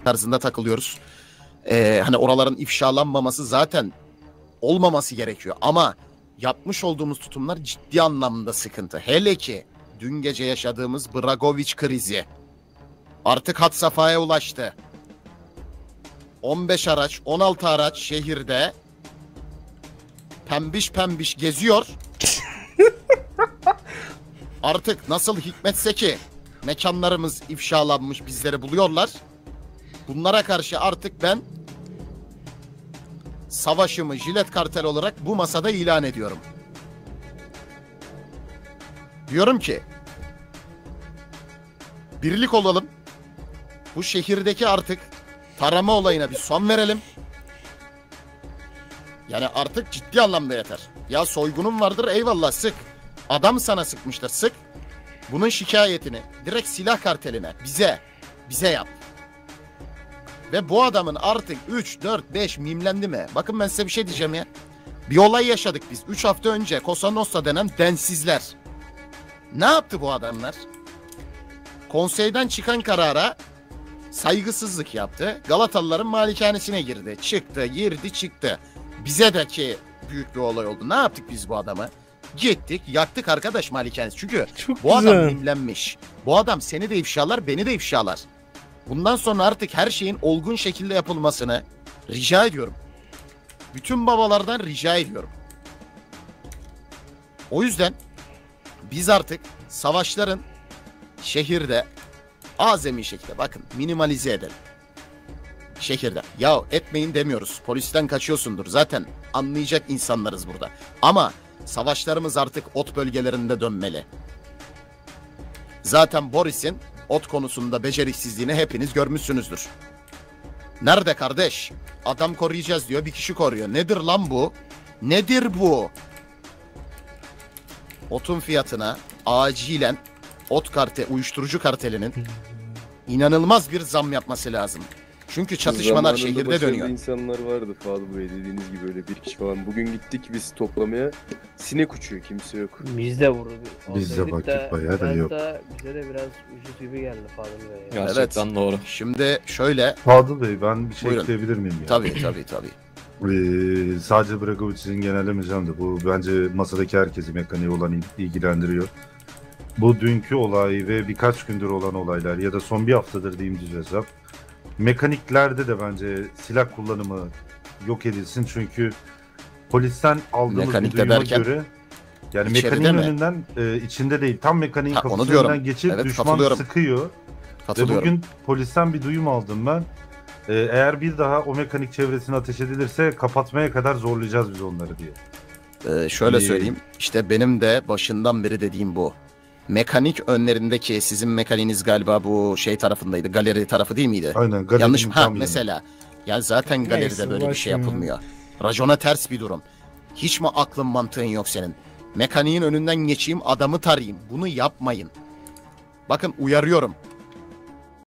tarzında takılıyoruz. Hani oraların ifşalanmaması zaten olmaması gerekiyor. Ama yapmış olduğumuz tutumlar ciddi anlamda sıkıntı. Hele ki dün gece yaşadığımız Bragovic krizi artık had safhaya ulaştı. 15 araç, 16 araç şehirde pembiş pembiş geziyor. Artık nasıl hikmetse ki mekanlarımız ifşalanmış, bizleri buluyorlar. Bunlara karşı artık ben savaşımı Jilet Kartel olarak bu masada ilan ediyorum. Diyorum ki birlik olalım. Bu şehirdeki artık tarama olayına bir son verelim. Yani artık ciddi anlamda yeter. Ya soygunun vardır, eyvallah, sık. Adam sana sıkmıştır, sık. Bunun şikayetini direkt silah karteline, bize yap. Ve bu adamın artık 3, 4, 5 mimlendi mi? Bakın ben size bir şey diyeceğim ya. Bir olay yaşadık biz 3 hafta önce, Cosa Nostra denen densizler. Ne yaptı bu adamlar? Konseyden çıkan karara saygısızlık yaptı. Galatalıların malikanesine girdi. Çıktı, girdi, çıktı. Bize de ki büyük bir olay oldu. Ne yaptık biz bu adamı? Gittik, yaktık arkadaş malikanesi. Çünkü Çok bu güzel. adam mimlenmiş. Bu adam seni de ifşalar, beni de ifşalar. Bundan sonra artık her şeyin olgun şekilde yapılmasını rica ediyorum. Bütün babalardan rica ediyorum. O yüzden biz artık savaşların şehirde azami şekilde, bakın, minimalize edelim. Şehirde. Ya etmeyin demiyoruz. Polisten kaçıyorsundur. Zaten anlayacak insanlarız burada. Ama savaşlarımız artık ot bölgelerinde dönmeli. Zaten Boris'in ot konusunda beceriksizliğini hepiniz görmüşsünüzdür. Nerede kardeş? Adam koruyacağız diyor, bir kişi koruyor. Nedir lan bu? Nedir bu? Otun fiyatına acilen uyuşturucu kartelinin inanılmaz bir zam yapması lazım. Çünkü çatışmalar Zamanında şehirde başarılı dönüyor. insanlar vardı Fadıl Bey, dediğiniz gibi öyle bir kişi falan. Bugün gittik biz toplamaya, sinek uçuyor, kimse yok. Biz de vurdu. Biz de baktık, bayağı da yok. Bize de biraz ucuz gibi geldi Fadıl Bey. Ya. Gerçekten doğru. Şimdi şöyle. Fadıl Bey, ben bir şey Buyurun. ekleyebilir miyim ya? Tabii. Sadece Bragovic'in genellemeyeceğim de bu bence masadaki herkesi mekaniğe olan ilgilendiriyor. Bu dünkü olay ve birkaç gündür olan olaylar ya da son bir haftadır diyeyim düz hesap. Mekaniklerde de bence silah kullanımı yok edilsin, çünkü polisten aldığımız Mekanikte bir duyuma derken, göre yani içeride mekaniğin mi? önünden içinde değil, tam mekaniğin Ha, onu kapısının diyorum. önünden geçip Evet, düşman katılıyorum. sıkıyor. Ve Katılıyorum. bugün polisten bir duyum aldım ben. Eğer bir daha o mekanik çevresine ateş edilirse kapatmaya kadar zorlayacağız biz onları diye. Şöyle söyleyeyim. İşte benim de başından beri dediğim bu. Mekanik önlerindeki, sizin mekaniğiniz galiba bu şey tarafındaydı. Galeri tarafı değil miydi? Aynen. galerinin Yanlış mı? tam yanı. Mesela. Ya zaten galeride Neyse, böyle bir şey uğraşmayalım. yapılmıyor. Racona ters bir durum. Hiç mi aklın mantığın yok senin? Mekaniğin önünden geçeyim, adamı tarayayım. Bunu yapmayın. Bakın uyarıyorum.